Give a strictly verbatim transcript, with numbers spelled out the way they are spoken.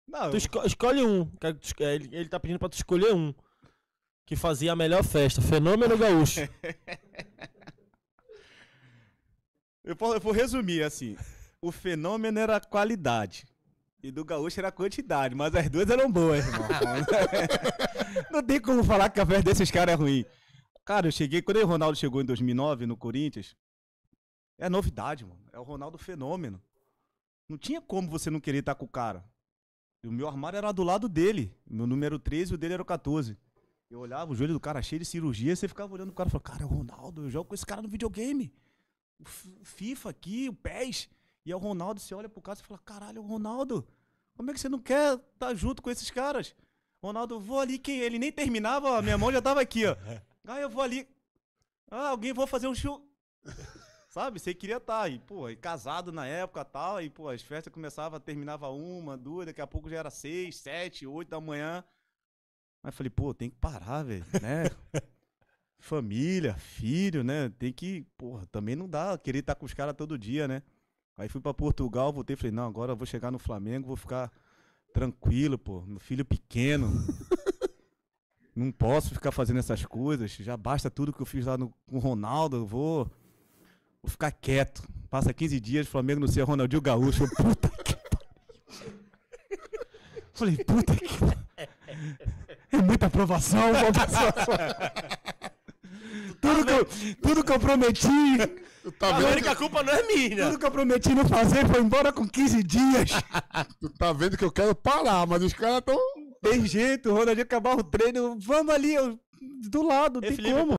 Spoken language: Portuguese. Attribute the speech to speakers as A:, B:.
A: Não,
B: Tu
A: eu-
B: esco- escolhe um. Quero que tu esco- Ele, ele tá pedindo pra tu escolher um. Que fazia a melhor festa. Fenômeno Gaúcho.
A: Eu vou, eu vou resumir assim. O fenômeno era a qualidade. E do gaúcho era a quantidade. Mas as duas eram boas, irmão. Não tem como falar que a festa desses caras é ruim. Cara, eu cheguei... Quando o Ronaldo chegou em dois mil e nove no Corinthians... É novidade, mano. É o Ronaldo fenômeno. Não tinha como você não querer estar com o cara. E o meu armário era do lado dele. Meu número treze e o dele era o quatorze. Eu olhava o joelho do cara cheio de cirurgia. E você ficava olhando o cara e falava, cara, é o Ronaldo. Eu jogo com esse cara no videogame. O F- FIFA aqui, o PES. E é o Ronaldo, você olha pro cara e fala, caralho, é o Ronaldo. Como é que você não quer estar junto com esses caras? Ronaldo, eu vou ali, quem? Ele nem terminava, a minha mão já tava aqui, ó. Ah, eu vou ali. Ah, alguém vou fazer um show. Sabe, você queria estar. E, pô, e casado na época e tal. E, pô, as festas começavam, terminava uma, duas, daqui a pouco já era seis, sete, oito da manhã. Aí eu falei, pô, tem que parar, velho, né? Família, filho, né? Tem que, porra, também não dá querer estar com os caras todo dia, né? Aí fui pra Portugal, voltei e falei, não, agora eu vou chegar no Flamengo, vou ficar tranquilo, pô. Meu filho pequeno. Não posso ficar fazendo essas coisas. Já basta tudo que eu fiz lá no, com o Ronaldo. Eu vou, vou ficar quieto. Passa quinze dias, Flamengo não sei, Ronaldinho Gaúcho. Eu, puta que pariu. Falei, puta que pariu. É muita aprovação, tudo, que eu, tudo que eu prometi.
C: Tu tá,
B: A
C: vendo
B: única
C: que,
B: culpa não é minha.
A: Tudo que eu prometi não fazer foi embora com quinze dias.
C: tu tá vendo que eu quero parar, mas os caras tão...
A: Tem jeito, o Ronaldinho acabar o treino. Vamos ali, eu, do lado,
B: Ei,
A: tem
B: Felipe,
A: como.